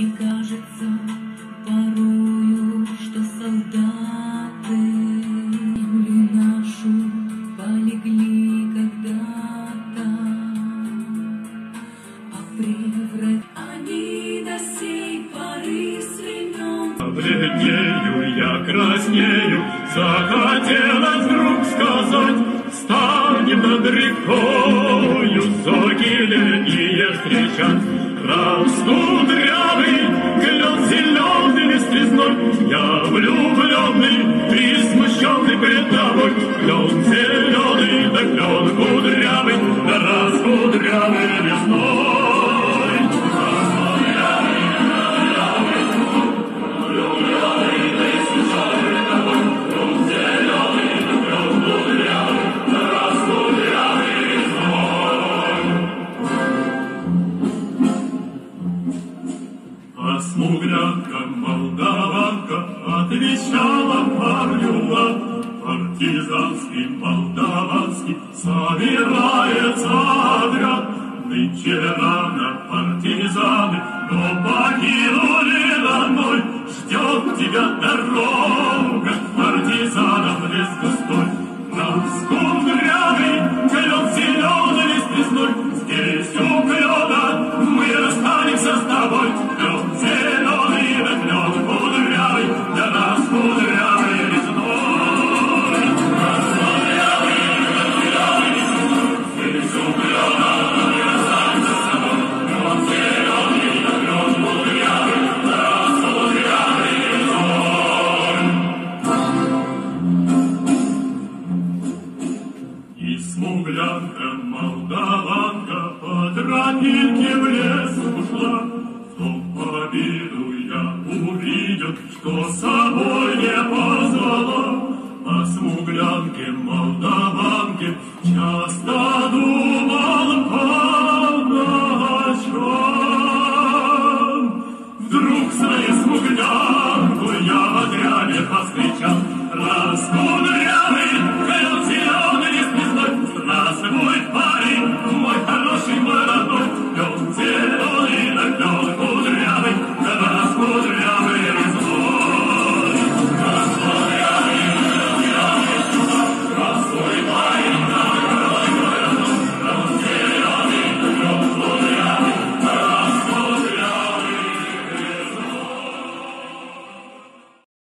Мне кажется порою, что солдаты землю нашу полегли когда-то, а преврат они до сей поры с времен. Бледнею я, краснею, захотелось вдруг сказать: станем над рекою зогиление встречать. Раскудрявый клен зеленый листвизной, я влюбленный, присмущенный пред тобой. Клен зеленый, да клен кудрявый, да раскудрявый лесной. Смуглянка, молдаванка, отвечала парню: партизанский, молдаванский, собирается отряд. Нынче рано партизаны, но покинули домой. Ждет тебя дорога, партизанов лес густой. Раскудрявый клен зеленый лист лесной, здесь у клена мы расстанемся с тобой. Клен зеленый, да клен кудрявый, да нас кудрявый лесной. Раскудрявый, да кудрявый лесной, здесь у клена мы расстанемся с тобой. Клен зеленый, да клен кудрявый, да нас кудрявый лесной. И смуглянка, молдаванка, по тропинке в лес ушла. В том победу я увидел, что с собой не позвала. А смуглянке, молдаванке часто